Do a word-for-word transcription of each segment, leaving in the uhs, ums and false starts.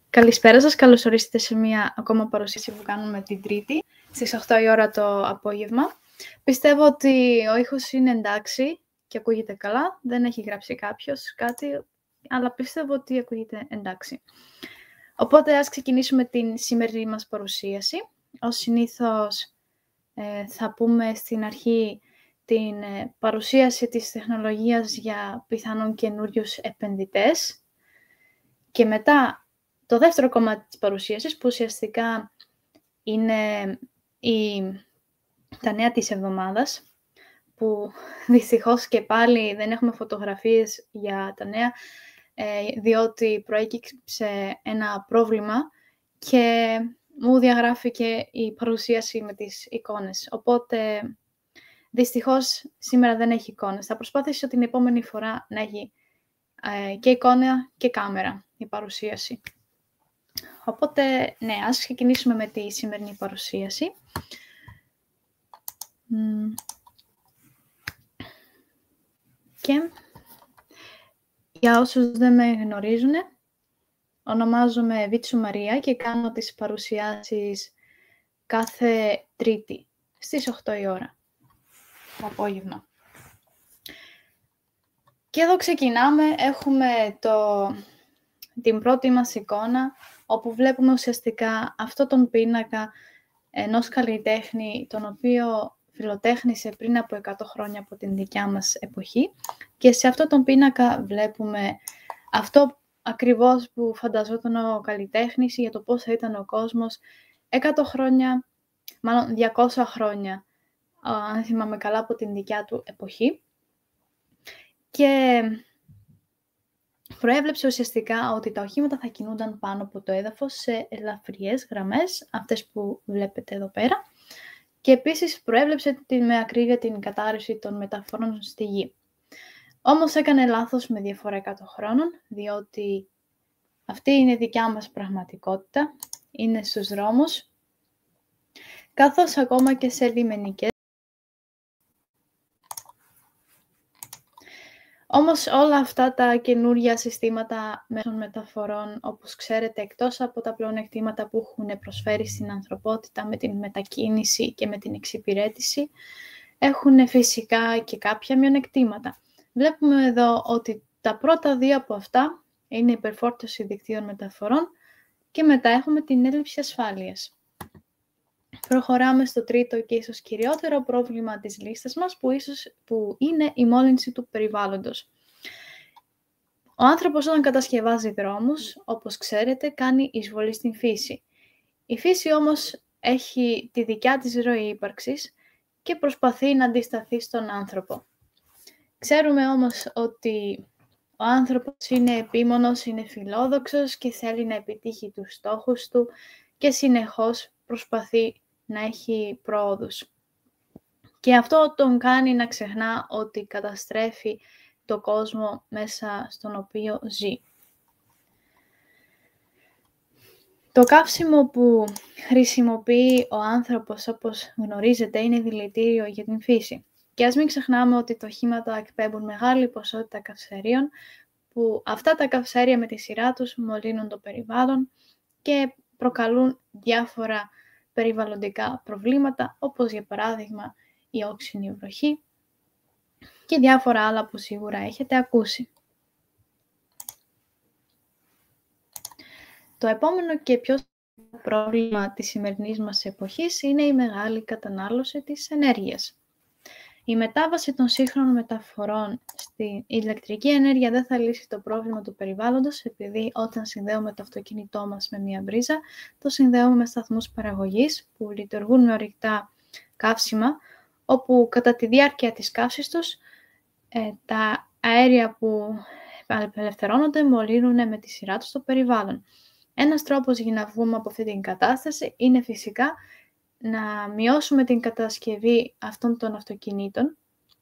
Καλησπέρα σας, καλώς ορίσατε σε μία ακόμα παρουσίαση που κάνουμε την Τρίτη, στις οκτώ η ώρα το απόγευμα. Πιστεύω ότι ο ήχος είναι εντάξει και ακούγεται καλά, δεν έχει γράψει κάποιος κάτι, αλλά πιστεύω ότι ακούγεται εντάξει. Οπότε ας ξεκινήσουμε την σημερινή μας παρουσίαση. Ως συνήθως ε, θα πούμε στην αρχή την ε, παρουσίαση της τεχνολογίας για πιθανόν καινούριους επενδυτές και μετά το δεύτερο κομμάτι της παρουσίασης, που ουσιαστικά είναι η, τα νέα της εβδομάδας, που δυστυχώς και πάλι δεν έχουμε φωτογραφίες για τα νέα, ε, διότι προέκυψε ένα πρόβλημα και μου διαγράφηκε η παρουσίαση με τις εικόνες. Οπότε, δυστυχώς, σήμερα δεν έχει εικόνες. Θα προσπάθησω την επόμενη φορά να έχει ε, και εικόνα και κάμερα η παρουσίαση. Οπότε, ναι, ας ξεκινήσουμε με τη σημερινή παρουσίαση. Και για όσους δεν με γνωρίζουν, ονομάζομαι Βίτσου Μαρία και κάνω τις παρουσιάσεις κάθε Τρίτη στις οκτώ η ώρα το απόγευμα. Και εδώ ξεκινάμε, έχουμε το, την πρώτη μας εικόνα, όπου βλέπουμε ουσιαστικά αυτό τον πίνακα ενός καλλιτέχνη, τον οποίο φιλοτέχνησε πριν από εκατό χρόνια από την δικιά μας εποχή. Και σε αυτό τον πίνακα βλέπουμε αυτό ακριβώς που φανταζόταν ο καλλιτέχνης για το πώς θα ήταν ο κόσμος εκατό χρόνια, μάλλον διακόσια χρόνια, αν θυμάμαι καλά, από την δικιά του εποχή. Και προέβλεψε ουσιαστικά ότι τα οχήματα θα κινούνταν πάνω από το έδαφος σε ελαφριές γραμμές, αυτές που βλέπετε εδώ πέρα. Και επίσης προέβλεψε με ακρίβεια την κατάρρευση των μεταφορών στη γη. Όμως έκανε λάθος με διαφορά εκατό χρόνων, διότι αυτή είναι η δικιά μας πραγματικότητα, είναι στους δρόμους, καθώς ακόμα και σε λιμενικές. Όμως όλα αυτά τα καινούρια συστήματα μέσων μεταφορών, όπως ξέρετε, εκτός από τα πλεονεκτήματα που έχουν προσφέρει στην ανθρωπότητα με την μετακίνηση και με την εξυπηρέτηση, έχουν φυσικά και κάποια μειονεκτήματα. Βλέπουμε εδώ ότι τα πρώτα δύο από αυτά είναι η υπερφόρτωση δικτύων μεταφορών και μετά έχουμε την έλλειψη ασφάλειας. Προχωράμε στο τρίτο και ίσως κυριότερο πρόβλημα της λίστας μας, που, ίσως, που είναι η μόλυνση του περιβάλλοντος. Ο άνθρωπος όταν κατασκευάζει δρόμους, όπως ξέρετε, κάνει εισβολή στην φύση. Η φύση όμως έχει τη δικιά της ροή ύπαρξης και προσπαθεί να αντισταθεί στον άνθρωπο. Ξέρουμε όμως ότι ο άνθρωπος είναι επίμονος, είναι φιλόδοξος και θέλει να επιτύχει τους στόχους του και συνεχώς προσπαθεί να έχει πρόοδους. Και αυτό τον κάνει να ξεχνά ότι καταστρέφει το κόσμο μέσα στον οποίο ζει. Το καύσιμο που χρησιμοποιεί ο άνθρωπος, όπως γνωρίζετε, είναι δηλητήριο για την φύση. Και ας μην ξεχνάμε ότι τα οχήματα εκπέμπουν μεγάλη ποσότητα καυσαερίων, που αυτά τα καυσαέρια με τη σειρά τους μολύνουν το περιβάλλον και προκαλούν διάφορα περιβαλλοντικά προβλήματα, όπως για παράδειγμα η όξινη βροχή και διάφορα άλλα που σίγουρα έχετε ακούσει. Το επόμενο και πιο σημαντικό πρόβλημα της σημερινής μας εποχής είναι η μεγάλη κατανάλωση της ενέργειας. Η μετάβαση των σύγχρονων μεταφορών στην ηλεκτρική ενέργεια δεν θα λύσει το πρόβλημα του περιβάλλοντος, επειδή όταν συνδέουμε το αυτοκίνητό μας με μια μπρίζα, το συνδέουμε με σταθμούς παραγωγής που λειτουργούν με ορυκτά καύσιμα, όπου κατά τη διάρκεια της καύσης τους ε, τα αέρια που απελευθερώνονται μολύνουν με τη σειρά τους το περιβάλλον. Ένας τρόπος για να βγούμε από αυτή την κατάσταση είναι φυσικά να μειώσουμε την κατασκευή αυτών των αυτοκινήτων,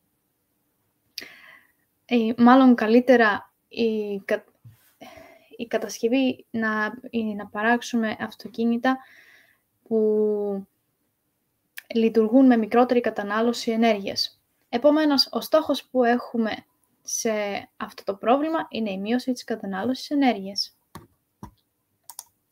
ή μάλλον καλύτερα η, κα... η κατασκευή να... να παράξουμε αυτοκίνητα που λειτουργούν με μικρότερη κατανάλωση ενέργειας. Επομένως, ο στόχος που έχουμε σε αυτό το πρόβλημα είναι η μείωση της κατανάλωσης ενέργειας.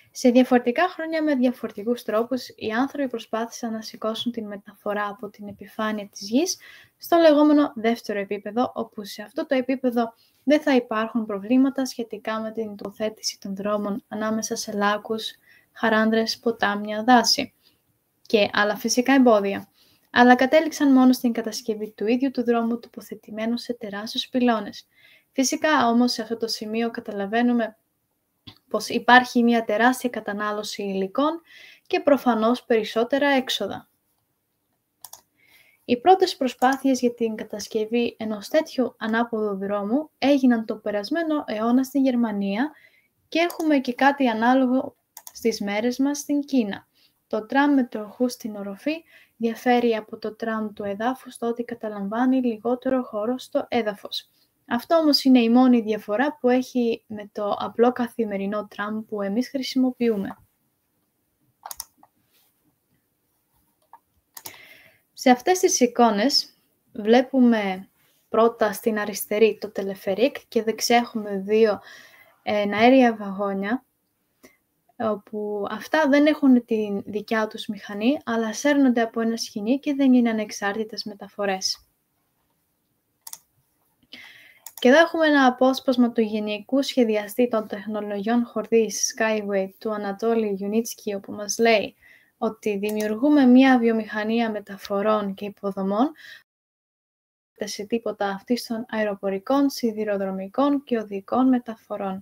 Σε διαφορετικά χρόνια με διαφορετικούς τρόπους, οι άνθρωποι προσπάθησαν να σηκώσουν την μεταφορά από την επιφάνεια της γης στο λεγόμενο δεύτερο επίπεδο, όπου σε αυτό το επίπεδο δεν θα υπάρχουν προβλήματα σχετικά με την τοποθέτηση των δρόμων ανάμεσα σε λάκους, χαράνδρες, ποτάμια, δάση και άλλα φυσικά εμπόδια, αλλά κατέληξαν μόνο στην κατασκευή του ίδιου του δρόμου τοποθετημένου σε τεράστιους πυλώνες. Φυσικά όμως σε αυτό το σημείο καταλαβαίνουμε πως υπάρχει μια τεράστια κατανάλωση υλικών και προφανώς περισσότερα έξοδα. Οι πρώτες προσπάθειες για την κατασκευή ενός τέτοιου ανάποδου δρόμου έγιναν το περασμένο αιώνα στη Γερμανία και έχουμε και κάτι ανάλογο στις μέρες μας στην Κίνα. Το τραμ με τροχούς στην οροφή διαφέρει από το τραμ του εδάφους στο ότι καταλαμβάνει λιγότερο χώρο στο έδαφος. Αυτό όμως είναι η μόνη διαφορά που έχει με το απλό καθημερινό τραμ που εμείς χρησιμοποιούμε. Σε αυτές τις εικόνες βλέπουμε πρώτα στην αριστερή το τελεφερίκ και δεξιά έχουμε δύο εναέρια βαγόνια, όπου αυτά δεν έχουν τη δικιά τους μηχανή, αλλά σέρνονται από ένα σχοινί και δεν είναι ανεξάρτητες μεταφορές. Και εδώ έχουμε ένα απόσπασμα του γενικού σχεδιαστή των τεχνολογιών χορδής Skyway του Ανατόλη Ιουνίτσκι, όπου μας λέει ότι δημιουργούμε μια βιομηχανία μεταφορών και υποδομών σε τίποτα αυτής των αεροπορικών, σιδηροδρομικών και οδικών μεταφορών.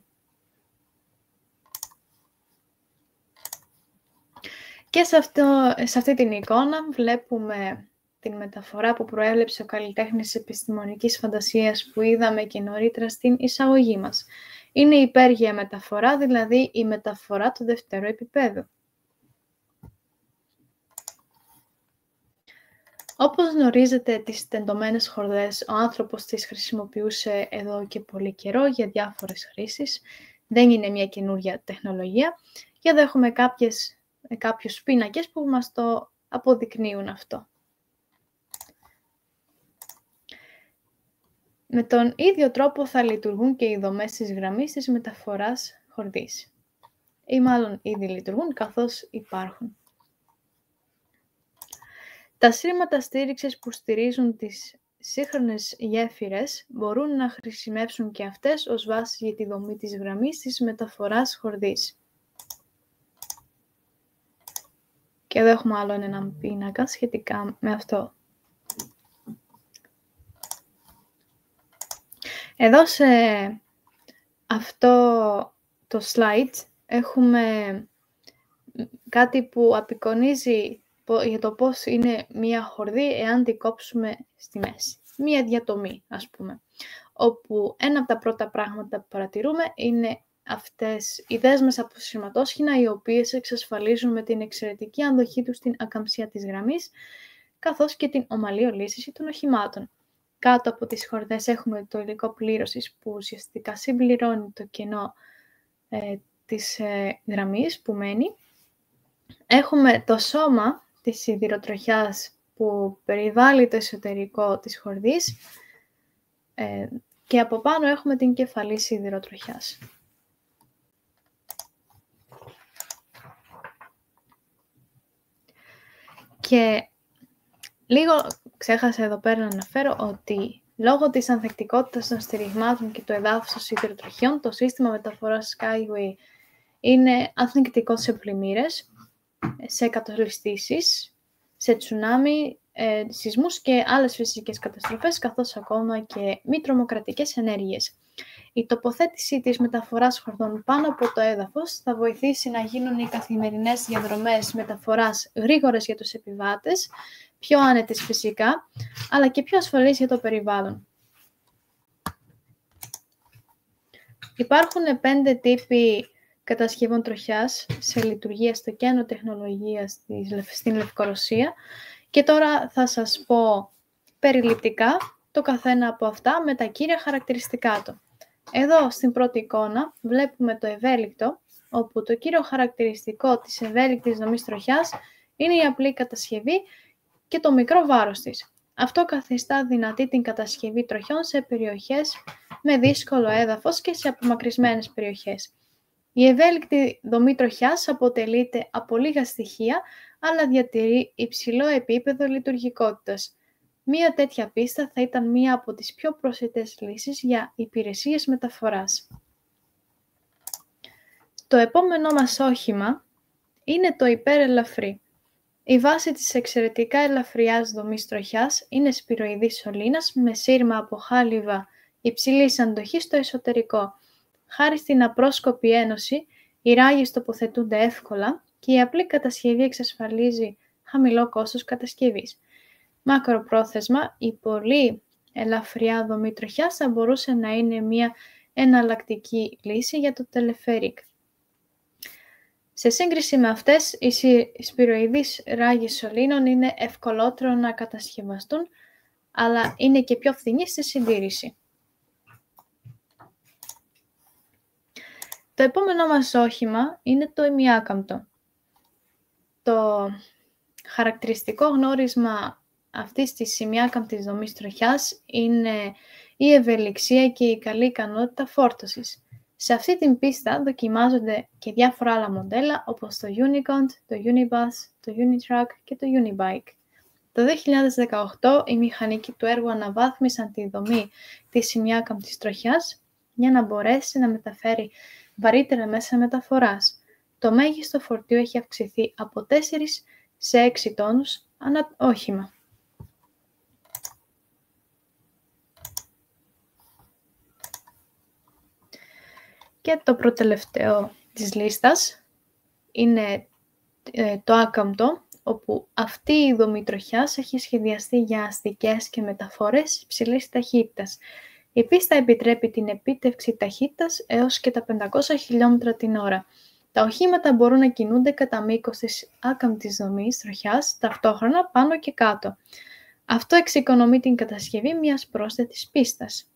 Και σε, αυτό, σε αυτή την εικόνα βλέπουμε την μεταφορά που προέβλεψε ο καλλιτέχνης επιστημονικής φαντασίας που είδαμε και νωρίτερα στην εισαγωγή μας. Είναι η υπέργεια μεταφορά, δηλαδή η μεταφορά του δευτέρου επίπεδου. Όπως γνωρίζετε, τις τεντωμένες χορδές ο άνθρωπος τις χρησιμοποιούσε εδώ και πολύ καιρό για διάφορες χρήσεις. Δεν είναι μια καινούρια τεχνολογία. Και εδώ έχουμε κάποιες, κάποιους πίνακες που μας το αποδεικνύουν αυτό. Με τον ίδιο τρόπο θα λειτουργούν και οι δομές της γραμμής της μεταφοράς χορδής. Ή μάλλον ήδη λειτουργούν καθώς υπάρχουν. Τα σύρματα στήριξης που στηρίζουν τις σύγχρονες γέφυρες μπορούν να χρησιμεύσουν και αυτές ως βάση για τη δομή της γραμμής της μεταφοράς χορδής. Και εδώ έχουμε άλλο έναν πίνακα σχετικά με αυτό. Εδώ σε αυτό το slide έχουμε κάτι που απεικονίζει για το πώς είναι μία χορδή εάν την κόψουμε στη μέση. Μία διατομή, ας πούμε. Όπου ένα από τα πρώτα πράγματα που παρατηρούμε είναι αυτές οι δέσμες από σειρματόσχηνα, οι οποίες εξασφαλίζουν με την εξαιρετική αντοχή τους την ακαμψία της γραμμής, καθώς και την ομαλή ολίσθηση των οχημάτων. Κάτω από τις χορδές έχουμε το υλικό πλήρωσης που ουσιαστικά συμπληρώνει το κενό ε, της ε, γραμμής που μένει. Έχουμε το σώμα της σιδηροτροχιάς που περιβάλλει το εσωτερικό της χορδής ε, και από πάνω έχουμε την κεφαλή σιδηροτροχιάς. Και λίγο ξέχασα εδώ πέρα να αναφέρω ότι λόγω της ανθεκτικότητας των στηριγμάτων και του εδάφους των σιδηροτροχιών, το σύστημα μεταφοράς Skyway είναι ανθεκτικό σε πλημμύρες, σε κατολιστήσεις, σε τσουνάμι, ε, σεισμούς και άλλες φυσικές καταστροφές, καθώς ακόμα και μη τρομοκρατικές ενέργειες. Η τοποθέτηση της μεταφοράς χορδών πάνω από το έδαφος θα βοηθήσει να γίνουν οι καθημερινές διαδρομές μεταφοράς γρήγορες για τους επιβάτες, πιο άνετες φυσικά, αλλά και πιο ασφαλείς για το περιβάλλον. Υπάρχουν πέντε τύποι κατασκευών τροχιάς σε λειτουργία στο κέντρο τεχνολογίας στην Λευκορωσία και τώρα θα σας πω περιληπτικά το καθένα από αυτά με τα κύρια χαρακτηριστικά του. Εδώ στην πρώτη εικόνα βλέπουμε το ευέλικτο, όπου το κύριο χαρακτηριστικό της ευέλικτης δομής τροχιάς είναι η απλή κατασκευή και το μικρό βάρος της. Αυτό καθιστά δυνατή την κατασκευή τροχιών σε περιοχές με δύσκολο έδαφος και σε απομακρυσμένες περιοχές. Η ευέλικτη δομή τροχιάς αποτελείται από λίγα στοιχεία, αλλά διατηρεί υψηλό επίπεδο λειτουργικότητας. Μία τέτοια πίστα θα ήταν μία από τις πιο προσιτές λύσεις για υπηρεσίες μεταφοράς. Το επόμενό μας όχημα είναι το υπερελαφρύ. Η βάση της εξαιρετικά ελαφριάς δομής τροχιάς είναι σπυροειδής σωλήνας με σύρμα από χάλιβα υψηλής αντοχής στο εσωτερικό. Χάρη στην απρόσκοπη ένωση, οι ράγες τοποθετούνται εύκολα και η απλή κατασκευή εξασφαλίζει χαμηλό κόστος κατασκευής. Μακροπρόθεσμα, η πολύ ελαφριά δομή τροχιάς θα μπορούσε να είναι μια εναλλακτική λύση για το τελεφέρικ. Σε σύγκριση με αυτές, οι σπυροειδείς ράγες σωλήνων είναι ευκολότερο να κατασκευαστούν, αλλά είναι και πιο φθηνή στη συντήρηση. Το επόμενο μας όχημα είναι το ημιάκαμπτο. Το χαρακτηριστικό γνώρισμα αυτής της ημιάκαμπτης δομής τροχιάς είναι η ευελιξία και η καλή ικανότητα φόρτωσης. Σε αυτή την πίστα δοκιμάζονται και διάφορα άλλα μοντέλα όπως το Unicont, το Unibus, το Unitrack και το Unibike. Το δύο χιλιάδες δεκαοκτώ οι μηχανικοί του έργου αναβάθμισαν τη δομή της ημιάκαμπτης τροχιάς για να μπορέσει να μεταφέρει βαρύτερα μέσα μεταφοράς. Το μέγιστο φορτίο έχει αυξηθεί από τέσσερα σε έξι τόνους ανά όχημα. Και το προτελευταίο της λίστας είναι ε, το άκαμπτο, όπου αυτή η δομή τροχιάς έχει σχεδιαστεί για αστικές και μεταφορές υψηλής ταχύτητας. Η πίστα επιτρέπει την επίτευξη ταχύτητας έως και τα πεντακόσια χιλιόμετρα την ώρα. Τα οχήματα μπορούν να κινούνται κατά μήκος της άκαμπτης δομής τροχιάς, ταυτόχρονα πάνω και κάτω. Αυτό εξοικονομεί την κατασκευή μιας πρόσθετης πίστας.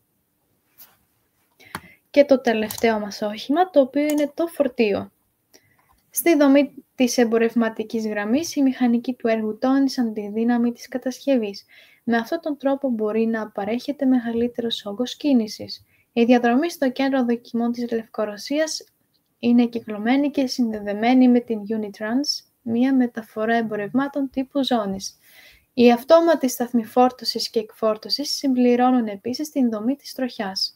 Και το τελευταίο μας όχημα, το οποίο είναι το φορτίο. Στη δομή της εμπορευματικής γραμμής, οι μηχανικοί του έργου τόνισαν τη δύναμη της κατασκευής. Με αυτόν τον τρόπο μπορεί να παρέχεται μεγαλύτερος όγκος κίνησης. Η διαδρομή στο κέντρο δοκιμών της Λευκορωσίας είναι κυκλωμένη και συνδεδεμένη με την Unitrans, μία μεταφορά εμπορευμάτων τύπου ζώνης. Οι αυτόματοι σταθμοί φόρτωσης και εκφόρτωσης συμπληρώνουν επίσης την δομή της τροχιάς.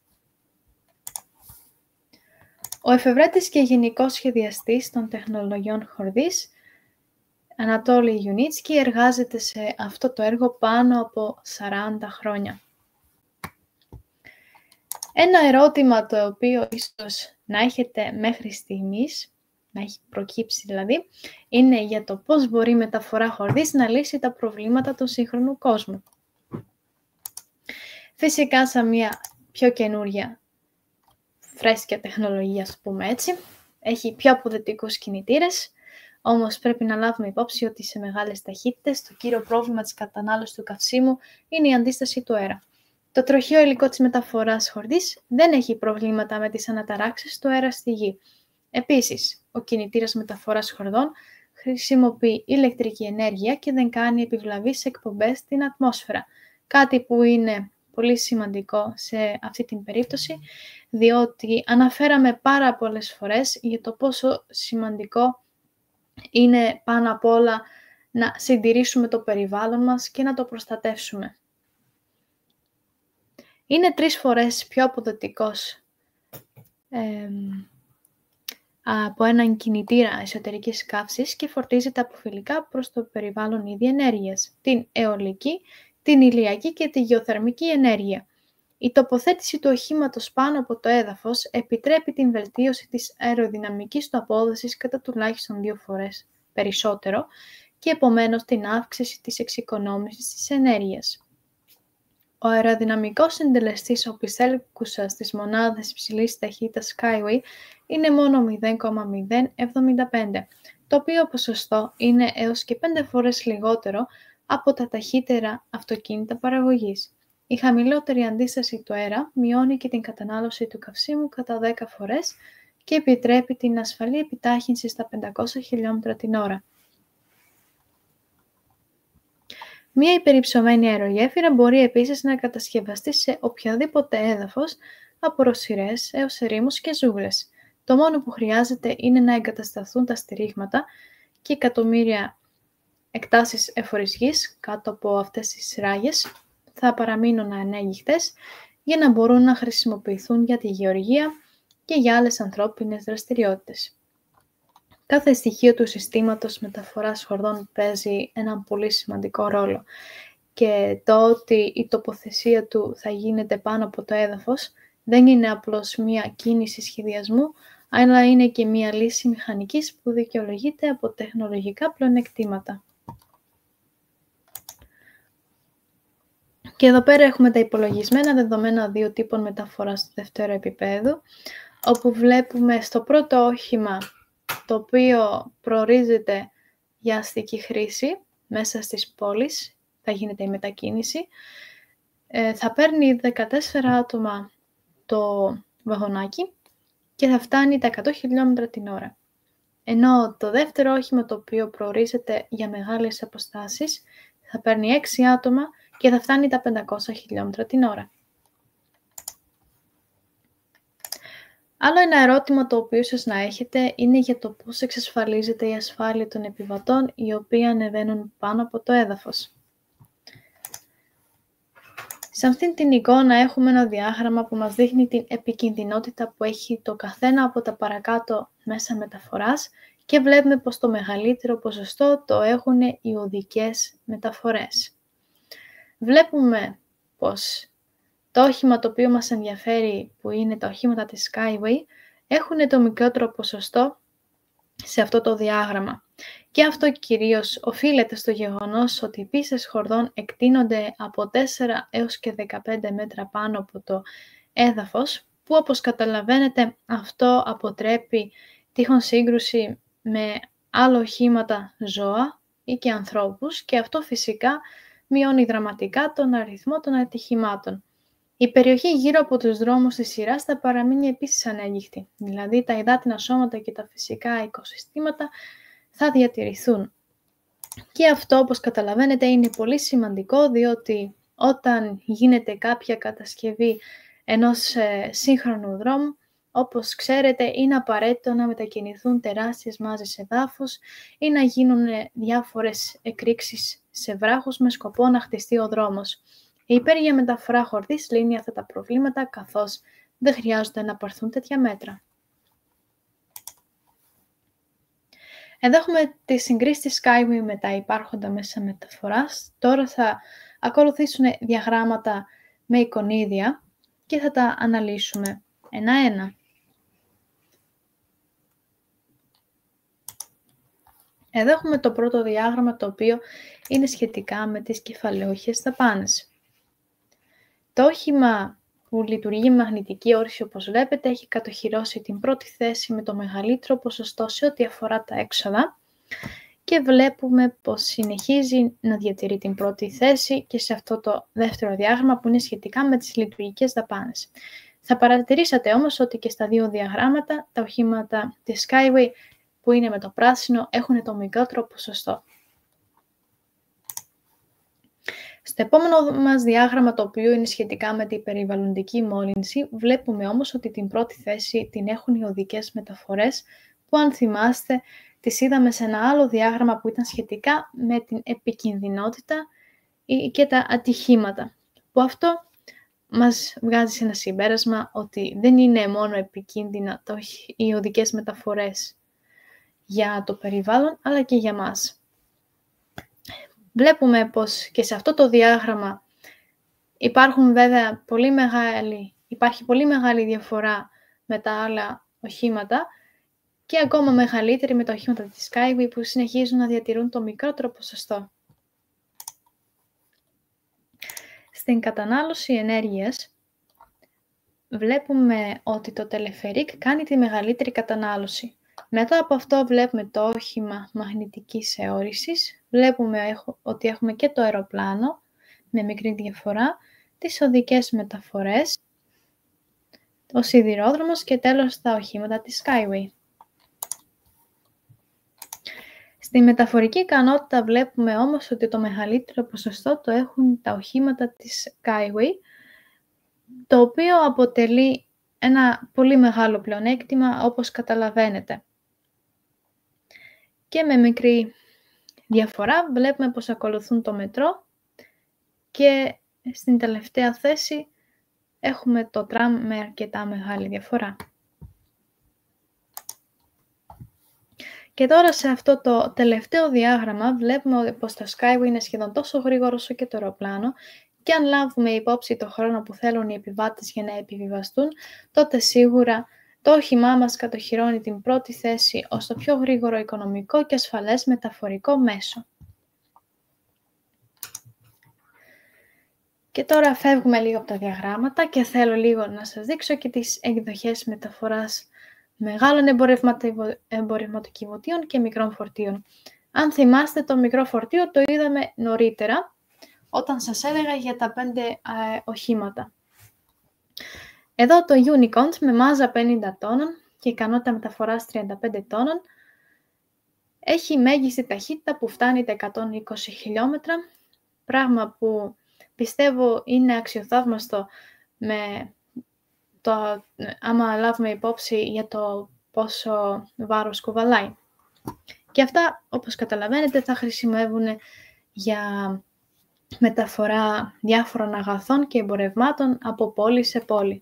Ο εφευρέτης και γενικός σχεδιαστής των τεχνολογιών χορδής, Ανατόλη Ιουνίτσκι, εργάζεται σε αυτό το έργο πάνω από σαράντα χρόνια. Ένα ερώτημα το οποίο ίσως να έχετε μέχρι στιγμής, να έχει προκύψει δηλαδή, είναι για το πώς μπορεί η μεταφορά χορδής να λύσει τα προβλήματα του σύγχρονου κόσμου. Φυσικά, σαν μια πιο καινούρια φρέσκια τεχνολογία, ας πούμε έτσι, έχει πιο αποδοτικούς κινητήρες, όμως πρέπει να λάβουμε υπόψη ότι σε μεγάλες ταχύτητες το κύριο πρόβλημα της κατανάλωσης του καυσίμου είναι η αντίσταση του αέρα. Το τροχαίο υλικό της μεταφοράς χορδής δεν έχει προβλήματα με τις αναταράξεις του αέρα στη γη. Επίσης, ο κινητήρας μεταφοράς χορδών χρησιμοποιεί ηλεκτρική ενέργεια και δεν κάνει επιβλαβείς εκπομπές στην ατμόσφαιρα, κάτι που είναι πολύ σημαντικό σε αυτή την περίπτωση, διότι αναφέραμε πάρα πολλές φορές για το πόσο σημαντικό είναι πάνω απ' όλα να συντηρήσουμε το περιβάλλον μας και να το προστατεύσουμε. Είναι τρεις φορές πιο αποδοτικός ε, από έναν κινητήρα εσωτερικής καύσης και φορτίζει τα αποφυλικά προς το περιβάλλον είδη ενέργειας, την αιωλική, την ηλιακή και τη γεωθερμική ενέργεια. Η τοποθέτηση του οχήματος πάνω από το έδαφος επιτρέπει την βελτίωση της αεροδυναμικής του απόδοσης κατά τουλάχιστον δύο φορές περισσότερο και επομένως την αύξηση της εξοικονόμησης της ενέργειας. Ο αεροδυναμικός συντελεστής οπισθέλκουσας της μονάδας υψηλής ταχύτητας Skyway είναι μόνο μηδέν κόμμα μηδέν εβδομήντα πέντε, το οποίο ποσοστό είναι έως και πέντε φορές λιγότερο από τα ταχύτερα αυτοκίνητα παραγωγής. Η χαμηλότερη αντίσταση του αέρα μειώνει και την κατανάλωση του καυσίμου κατά δέκα φορές και επιτρέπει την ασφαλή επιτάχυνση στα πεντακόσια χιλιόμετρα την ώρα. Μία υπερυψωμένη αερογέφυρα μπορεί επίσης να κατασκευαστεί σε οποιαδήποτε έδαφος, από ροσιρές έως ερήμους και ζούγκλες. Το μόνο που χρειάζεται είναι να εγκατασταθούν τα στηρίγματα και εκατομμύρια εκτάσεις εφορής γης κάτω από αυτές τις ράγες θα παραμείνουν ανέγγιχτες για να μπορούν να χρησιμοποιηθούν για τη γεωργία και για άλλες ανθρώπινες δραστηριότητες. Κάθε στοιχείο του συστήματος μεταφοράς χορδών παίζει έναν πολύ σημαντικό ρόλο και το ότι η τοποθεσία του θα γίνεται πάνω από το έδαφος δεν είναι απλώς μία κίνηση σχεδιασμού, αλλά είναι και μία λύση μηχανικής που δικαιολογείται από τεχνολογικά πλεονεκτήματα. Και εδώ πέρα έχουμε τα υπολογισμένα δεδομένα δύο τύπων μεταφοράς του δεύτερου επίπεδου, όπου βλέπουμε στο πρώτο όχημα, το οποίο προορίζεται για αστική χρήση μέσα στις πόλεις, θα γίνεται η μετακίνηση, ε, θα παίρνει δεκατέσσερα άτομα το βαγονάκι και θα φτάνει τα εκατό χιλιόμετρα την ώρα. Ενώ το δεύτερο όχημα, το οποίο προορίζεται για μεγάλες αποστάσεις, θα παίρνει έξι άτομα και θα φτάνει τα πεντακόσια χιλιόμετρα την ώρα. Άλλο ένα ερώτημα το οποίο ίσως να έχετε είναι για το πώς εξασφαλίζεται η ασφάλεια των επιβατών οι οποίοι ανεβαίνουν πάνω από το έδαφος. Σε αυτήν την εικόνα έχουμε ένα διάγραμμα που μας δείχνει την επικινδυνότητα που έχει το καθένα από τα παρακάτω μέσα μεταφοράς και βλέπουμε πως το μεγαλύτερο ποσοστό το έχουν οι οδικές μεταφορές. Βλέπουμε πως το όχημα το οποίο μας ενδιαφέρει, που είναι τα οχήματα της Skyway, έχουν το μικρότερο ποσοστό σε αυτό το διάγραμμα. Και αυτό κυρίως οφείλεται στο γεγονός ότι οι πίστες χορδών εκτείνονται από τέσσερα έως και δεκαπέντε μέτρα πάνω από το έδαφος, που όπως καταλαβαίνετε αυτό αποτρέπει τύχον σύγκρουση με άλλα οχήματα, ζώα ή και ανθρώπους, και αυτό φυσικά μειώνει δραματικά τον αριθμό των ατυχημάτων. Η περιοχή γύρω από τους δρόμους της σειράς θα παραμείνει επίσης ανέγγιχτη, δηλαδή τα υδάτινα σώματα και τα φυσικά οικοσυστήματα θα διατηρηθούν. Και αυτό, όπως καταλαβαίνετε, είναι πολύ σημαντικό, διότι όταν γίνεται κάποια κατασκευή ενός ε, σύγχρονου δρόμου, όπως ξέρετε, είναι απαραίτητο να μετακινηθούν τεράστιες μάζες εδάφους ή να γίνουν διάφορες εκρήξεις σε βράχους με σκοπό να χτιστεί ο δρόμος. Η υπέργεια μεταφορά χορδής λύνει αυτά τα προβλήματα, καθώς δεν χρειάζεται να πάρθουν τέτοια μέτρα. Εδώ έχουμε τη συγκρίση της Skyway με τα υπάρχοντα μέσα μεταφοράς. Τώρα θα ακολουθήσουν διαγράμματα με εικονίδια και θα τα αναλύσουμε ένα-ένα. Εδώ έχουμε το πρώτο διάγραμμα, το οποίο είναι σχετικά με τις κεφαλαιούχες δαπάνες. Το όχημα που λειτουργεί με μαγνητική όρση, όπως βλέπετε, έχει κατοχυρώσει την πρώτη θέση με το μεγαλύτερο ποσοστό σε ό,τι αφορά τα έξοδα και βλέπουμε πως συνεχίζει να διατηρεί την πρώτη θέση και σε αυτό το δεύτερο διάγραμμα που είναι σχετικά με τις λειτουργικές δαπάνες. Θα παρατηρήσατε όμως ότι και στα δύο διαγράμματα τα οχήματα της Skyway που είναι με το πράσινο έχουν το μικρότερο ποσοστό. Στο επόμενο μας διάγραμμα, το οποίο είναι σχετικά με την περιβαλλοντική μόλυνση, βλέπουμε όμως ότι την πρώτη θέση την έχουν οι οδικές μεταφορές, που αν θυμάστε τις είδαμε σε ένα άλλο διάγραμμα που ήταν σχετικά με την επικινδυνότητα και τα ατυχήματα. Που αυτό μας βγάζει σε ένα συμπέρασμα ότι δεν είναι μόνο επικίνδυνα οι οδικές μεταφορές για το περιβάλλον, αλλά και για μας. Βλέπουμε πως και σε αυτό το διάγραμμα υπάρχουν βέβαια πολύ μεγάλη, υπάρχει πολύ μεγάλη διαφορά με τα άλλα οχήματα και ακόμα μεγαλύτερη με τα οχήματα της Skyway που συνεχίζουν να διατηρούν το μικρότερο ποσοστό. Στην κατανάλωση ενέργειας βλέπουμε ότι το τελεφερίκ κάνει τη μεγαλύτερη κατανάλωση. Μετά από αυτό βλέπουμε το όχημα μαγνητικής αιώρησης, βλέπουμε ότι έχουμε και το αεροπλάνο με μικρή διαφορά, τις οδικές μεταφορές, ο σιδηρόδρομος και τέλος τα οχήματα της Skyway. Στη μεταφορική ικανότητα βλέπουμε όμως ότι το μεγαλύτερο ποσοστό το έχουν τα οχήματα της Skyway, το οποίο αποτελεί ένα πολύ μεγάλο πλεονέκτημα, όπως καταλαβαίνετε. Και με μικρή διαφορά βλέπουμε πως ακολουθούν το μετρό και στην τελευταία θέση έχουμε το τραμ με αρκετά μεγάλη διαφορά. Και τώρα σε αυτό το τελευταίο διάγραμμα βλέπουμε πως το Skyway είναι σχεδόν τόσο γρήγορο όσο και το αεροπλάνο και αν λάβουμε υπόψη το χρόνο που θέλουν οι επιβάτες για να επιβιβαστούν, τότε σίγουρα το όχημά μας κατοχυρώνει την πρώτη θέση ως το πιο γρήγορο, οικονομικό και ασφαλές μεταφορικό μέσο. Και τώρα φεύγουμε λίγο από τα διαγράμματα και θέλω λίγο να σας δείξω και τις εκδοχές μεταφοράς μεγάλων εμπορευματοκιβωτίων και μικρών φορτίων. Αν θυμάστε, το μικρό φορτίο το είδαμε νωρίτερα, όταν σας έλεγα για τα πέντε ε, οχήματα. Εδώ το Unicorn με μάζα πενήντα τόνων και ικανότητα μεταφοράς τριάντα πέντε τόνων έχει μέγιστη ταχύτητα που φτάνει τα εκατόν είκοσι χιλιόμετρα, πράγμα που πιστεύω είναι αξιοθαύμαστο με το, άμα λάβουμε υπόψη για το πόσο βάρος κουβαλάει. Και αυτά, όπως καταλαβαίνετε, θα χρησιμεύουν για μεταφορά διάφορων αγαθών και εμπορευμάτων από πόλη σε πόλη.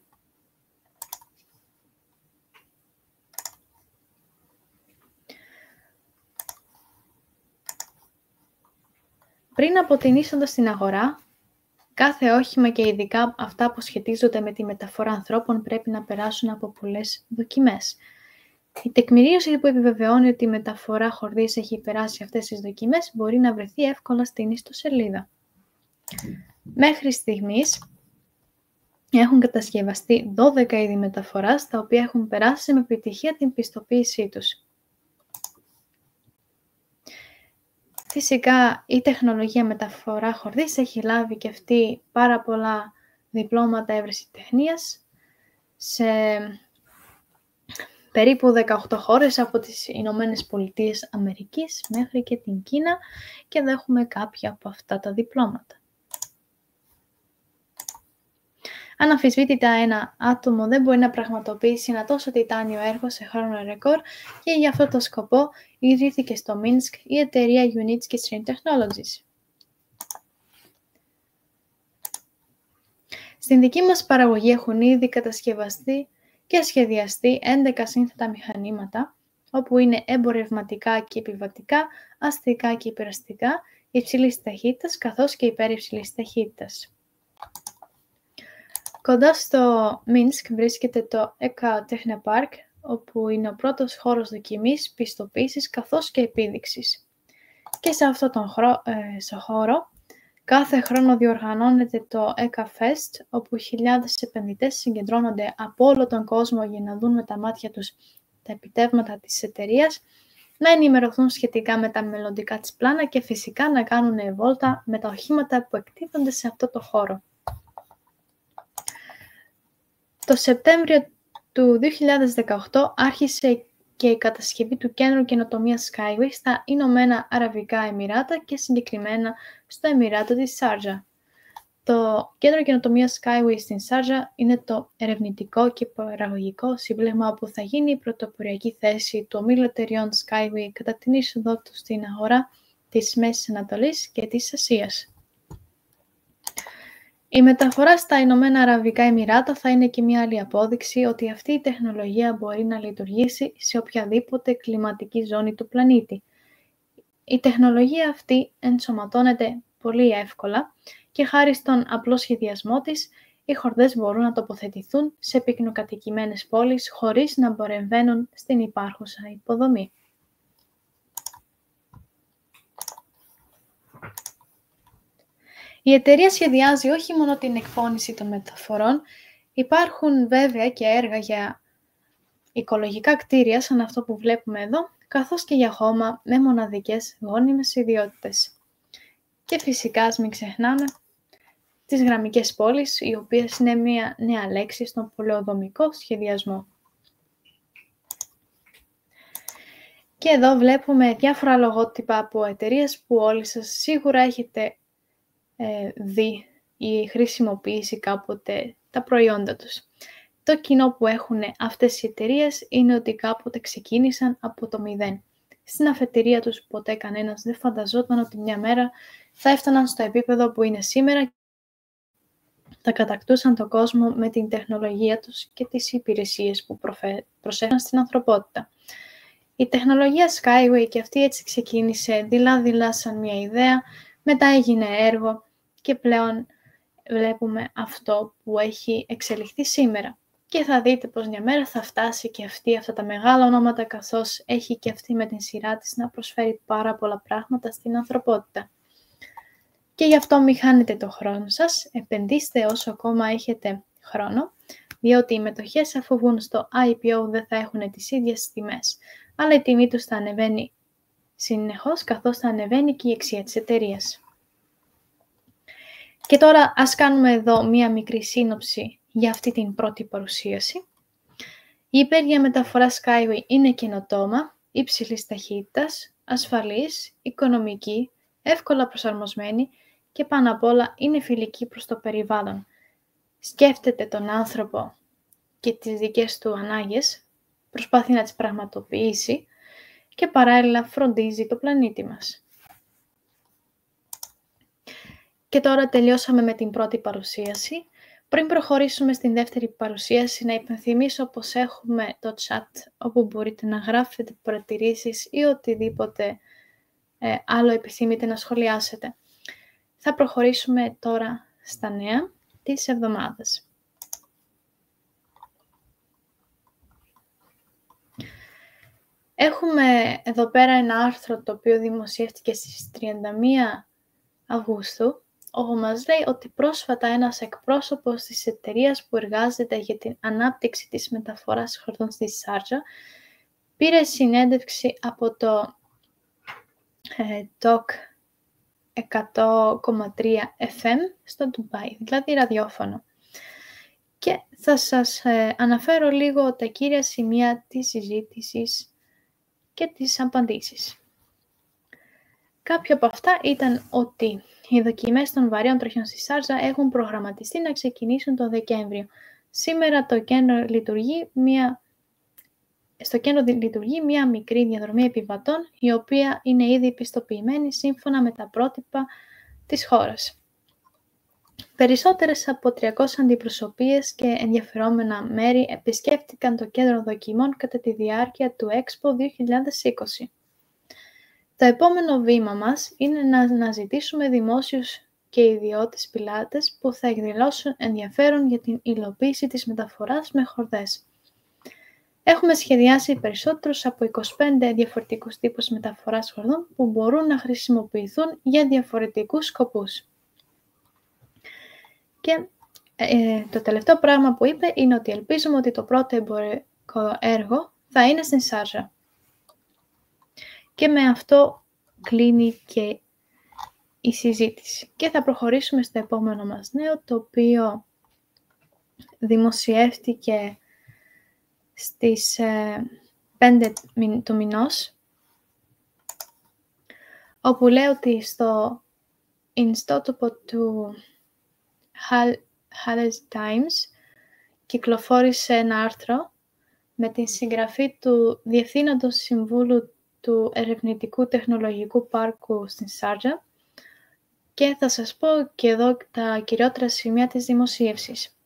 Πριν από την είσοδο στην αγορά, κάθε όχημα και ειδικά αυτά που σχετίζονται με τη μεταφορά ανθρώπων πρέπει να περάσουν από πολλές δοκιμές. Η τεκμηρίωση που επιβεβαιώνει ότι η μεταφορά χορδής έχει περάσει αυτές τις δοκιμές μπορεί να βρεθεί εύκολα στην ιστοσελίδα. Μέχρι στιγμής έχουν κατασκευαστεί δώδεκα είδη μεταφοράς, τα οποία έχουν περάσει με επιτυχία την πιστοποίησή τους. Φυσικά, η τεχνολογία μεταφορά χορδής έχει λάβει και αυτή πάρα πολλά διπλώματα ευρεσιτεχνίας σε περίπου δεκαοκτώ χώρες, από τις Ηνωμένες Πολιτείες Αμερικής μέχρι και την Κίνα, και εδώ έχουμε κάποια από αυτά τα διπλώματα. Αναμφισβήτητα, ένα άτομο δεν μπορεί να πραγματοποιήσει ένα τόσο τιτάνιο έργο σε χρόνο ρεκόρ και για αυτό το σκοπό ιδρύθηκε στο Μίνσκ η εταιρεία Unitsky String Technologies. Στην δική μας παραγωγή έχουν ήδη κατασκευαστεί και σχεδιαστεί έντεκα σύνθετα μηχανήματα, όπου είναι εμπορευματικά και επιβατικά, αστικά και υπεραστικά, υψηλής ταχύτητας καθώς και υπερυψηλής ταχύτητας. Κοντά στο Μίνσκ βρίσκεται το ΕΚΑ Technopark, όπου είναι ο πρώτος χώρος δοκιμής, πιστοποίησης καθώς και επίδειξης. Και σε αυτόν τον χώρο, ε, στο χώρο κάθε χρόνο διοργανώνεται το ΕΚΑ Fest, όπου χιλιάδες επενδυτές συγκεντρώνονται από όλο τον κόσμο για να δουν με τα μάτια τους τα επιτεύγματα της εταιρείας, να ενημερωθούν σχετικά με τα μελλοντικά της πλάνα και φυσικά να κάνουν βόλτα με τα οχήματα που εκτίθενται σε αυτό το χώρο. Το Σεπτέμβριο του δύο χιλιάδες δεκαοκτώ άρχισε και η κατασκευή του κέντρου καινοτομίας Skyway στα Ηνωμένα Αραβικά Εμιράτα και συγκεκριμένα στο Εμιράτο της Σάρτζα. Το κέντρο καινοτομίας Skyway στην Σάρτζα είναι το ερευνητικό και παραγωγικό σύμπλεγμα όπου θα γίνει η πρωτοποριακή θέση του ομίλου εταιριών Skyway κατά την είσοδό του στην αγορά της Μέσης Ανατολής και της Ασίας. Η μεταφορά στα Ηνωμένα Αραβικά Εμιράτα θα είναι και μια άλλη απόδειξη ότι αυτή η τεχνολογία μπορεί να λειτουργήσει σε οποιαδήποτε κλιματική ζώνη του πλανήτη. Η τεχνολογία αυτή ενσωματώνεται πολύ εύκολα και χάρη στον απλό σχεδιασμό της, οι χορδές μπορούν να τοποθετηθούν σε πυκνοκατοικημένες πόλεις χωρίς να παρεμβαίνουν στην υπάρχουσα υποδομή. Η εταιρεία σχεδιάζει όχι μόνο την εκπώνηση των μεταφορών, υπάρχουν βέβαια και έργα για οικολογικά κτίρια σαν αυτό που βλέπουμε εδώ, καθώς και για χώμα με μοναδικές γόνιμες ιδιότητες. Και φυσικά, ας μην ξεχνάμε, τις γραμμικές πόλεις, οι οποίες είναι μια νέα λέξη στον πολεοδομικό σχεδιασμό. Και εδώ βλέπουμε διάφορα λογότυπα από εταιρείες που όλοι σας σίγουρα έχετε ε, δει ή χρησιμοποιήσει κάποτε τα προϊόντα τους. Το κοινό που έχουν αυτές οι εταιρείες είναι ότι κάποτε ξεκίνησαν από το μηδέν. Στην αφετηρία τους ποτέ κανένας δεν φανταζόταν ότι μια μέρα θα έφταναν στο επίπεδο που είναι σήμερα, θα κατακτούσαν τον κόσμο με την τεχνολογία τους και τις υπηρεσίες που προσέφεραν στην ανθρωπότητα. Η τεχνολογία Skyway και αυτή έτσι ξεκίνησε δειλά-δειλά σαν μια ιδέα, μετά έγινε έργο και πλέον βλέπουμε αυτό που έχει εξελιχθεί σήμερα. Και θα δείτε πως μια μέρα θα φτάσει και αυτή αυτά τα μεγάλα ονόματα, καθώς έχει και αυτή με την σειρά της να προσφέρει πάρα πολλά πράγματα στην ανθρωπότητα. Και γι' αυτό μην χάνετε το χρόνο σας, επενδύστε όσο ακόμα έχετε χρόνο, διότι οι μετοχές αφού βγουν στο άι πι ο δεν θα έχουν τις ίδιες τιμές, αλλά η τιμή τους θα ανεβαίνει συνεχώς, καθώς θα ανεβαίνει και η αξία της εταιρείας. Και τώρα ας κάνουμε εδώ μία μικρή σύνοψη για αυτή την πρώτη παρουσίαση. Η υπέργεια μεταφορά Skyway είναι καινοτόμα, υψηλής ταχύτητας, ασφαλής, οικονομική, εύκολα προσαρμοσμένη και πάνω απ' όλα είναι φιλική προς το περιβάλλον. Σκέφτεται τον άνθρωπο και τις δικές του ανάγκες, προσπαθεί να τις πραγματοποιήσει και παράλληλα φροντίζει το πλανήτη μας. Και τώρα τελειώσαμε με την πρώτη παρουσίαση. Πριν προχωρήσουμε στην δεύτερη παρουσίαση, να υπενθυμίσω πως έχουμε το chat όπου μπορείτε να γράφετε παρατηρήσεις ή οτιδήποτε ε, άλλο επιθυμείτε να σχολιάσετε. Θα προχωρήσουμε τώρα στα νέα της εβδομάδας. Έχουμε εδώ πέρα ένα άρθρο το οποίο δημοσιεύτηκε στις τριάντα μία Αυγούστου, όπου μας λέει ότι πρόσφατα ένας εκπρόσωπος της εταιρείας που εργάζεται για την ανάπτυξη της μεταφοράς χορδών στη Σάρτζα πήρε συνέντευξη από το ε, Talk εκατό κόμμα τρία εφ εμ στο Ντουμπάι, δηλαδή ραδιόφωνο. Και θα σας ε, αναφέρω λίγο τα κύρια σημεία της συζήτησης και τις απαντήσεις. Κάποια από αυτά ήταν ότι οι δοκιμές των βαρέων τροχιών στη Σάρτζα έχουν προγραμματιστεί να ξεκινήσουν τον Δεκέμβριο. Σήμερα το κέντρο λειτουργεί μια... στο κέντρο λειτουργεί μια μικρή διαδρομή επιβατών, η οποία είναι ήδη πιστοποιημένη σύμφωνα με τα πρότυπα της χώρας. Περισσότερες από τριακόσιες αντιπροσωπείες και ενδιαφερόμενα μέρη επισκέφτηκαν το κέντρο δοκιμών κατά τη διάρκεια του Expo δύο χιλιάδες είκοσι. Το επόμενο βήμα μας είναι να αναζητήσουμε δημόσιους και ιδιώτες πιλάτες που θα εκδηλώσουν ενδιαφέρον για την υλοποίηση της μεταφοράς με χορδές. Έχουμε σχεδιάσει περισσότερους από είκοσι πέντε διαφορετικούς τύπους μεταφοράς χορδών που μπορούν να χρησιμοποιηθούν για διαφορετικούς σκοπούς. Και ε, το τελευταίο πράγμα που είπε είναι ότι ελπίζουμε ότι το πρώτο εμπορικό έργο θα είναι στην Σάρτζα. Και με αυτό κλείνει και η συζήτηση. Και θα προχωρήσουμε στο επόμενο μας νέο, το οποίο δημοσιεύτηκε στις ε, πέντε του μηνός, όπου λέει ότι στο ιστότοπο του Hales Times κυκλοφόρησε ένα άρθρο με την συγγραφή του Διευθύνοντος Συμβούλου του Ερευνητικού Τεχνολογικού Πάρκου στην Σάρτζα και θα σας πω και εδώ τα κυριότερα σημεία της δημοσίευσης.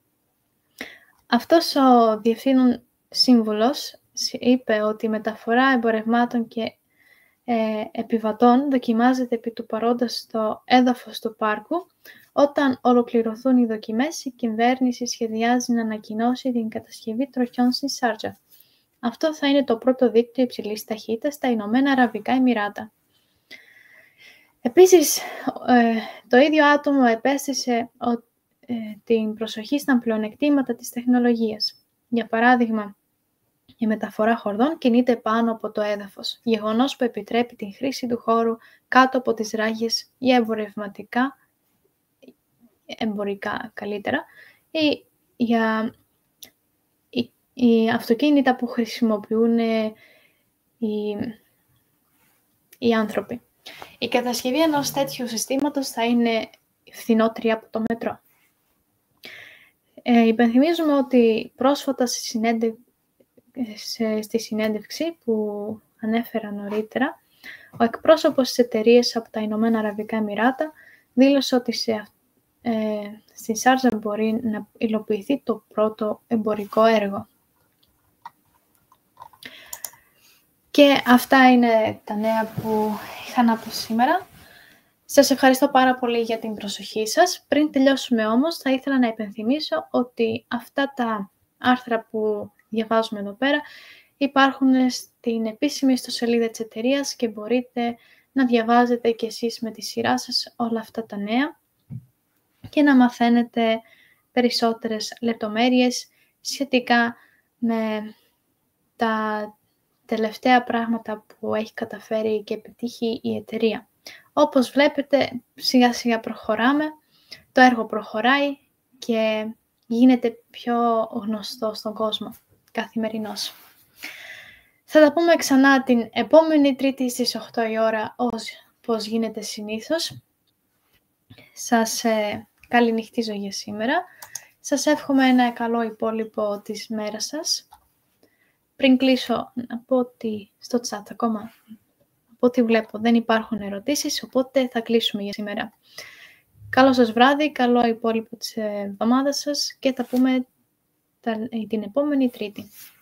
Αυτός ο Διευθύνων Σύμβουλος είπε ότι η μεταφορά εμπορευμάτων και ε, επιβατών δοκιμάζεται επί του παρόντος στο έδαφος του πάρκου. Όταν ολοκληρωθούν οι δοκιμές, η κυβέρνηση σχεδιάζει να ανακοινώσει την κατασκευή τροχιών στην Σάρτζα. Αυτό θα είναι το πρώτο δίκτυο υψηλής ταχύτητας στα Ηνωμένα Αραβικά Εμιράτα. Επίσης, ε, το ίδιο άτομο επέστησε ε, την προσοχή στα πλεονεκτήματα της τεχνολογίας. Για παράδειγμα, η μεταφορά χορδών κινείται πάνω από το έδαφος, γεγονός που επιτρέπει την χρήση του χώρου κάτω από τις ράγες για εμπορευματικά, εμπορικά καλύτερα, ή για οι αυτοκίνητα που χρησιμοποιούν οι, οι άνθρωποι. Η κατασκευή ενός τέτοιου συστήματος θα είναι φθηνότερη από το μετρό. Ε, υπενθυμίζουμε ότι πρόσφατα στη, συνέντευ... σε... στη συνέντευξη που ανέφερα νωρίτερα, ο εκπρόσωπος της εταιρείας από τα Ηνωμένα Αραβικά Εμιράτα δήλωσε ότι σε... ε, στη Σάρζα μπορεί να υλοποιηθεί το πρώτο εμπορικό έργο. Και αυτά είναι τα νέα που είχα να πω σήμερα. Σας ευχαριστώ πάρα πολύ για την προσοχή σας. Πριν τελειώσουμε όμως, θα ήθελα να υπενθυμίσω ότι αυτά τα άρθρα που διαβάζουμε εδώ πέρα υπάρχουν στην επίσημη ιστοσελίδα της εταιρείας και μπορείτε να διαβάζετε και εσείς με τη σειρά σας όλα αυτά τα νέα και να μαθαίνετε περισσότερες λεπτομέρειες σχετικά με τα τελευταία πράγματα που έχει καταφέρει και επιτύχει η εταιρεία. Όπως βλέπετε, σιγά σιγά προχωράμε, το έργο προχωράει και γίνεται πιο γνωστό στον κόσμο καθημερινώς. Θα τα πούμε ξανά την επόμενη Τρίτη στις οκτώ η ώρα, όπως γίνεται συνήθως. Σας ε, καληνυχτίζω για σήμερα. Σας εύχομαι ένα καλό υπόλοιπο της μέρας σας. Πριν κλείσω, να πω ότι στο chat ακόμα, από ό,τι βλέπω, δεν υπάρχουν ερωτήσεις, οπότε θα κλείσουμε για σήμερα. Καλό σας βράδυ, καλό υπόλοιπο της εβδομάδας σας και θα πούμε την επόμενη Τρίτη.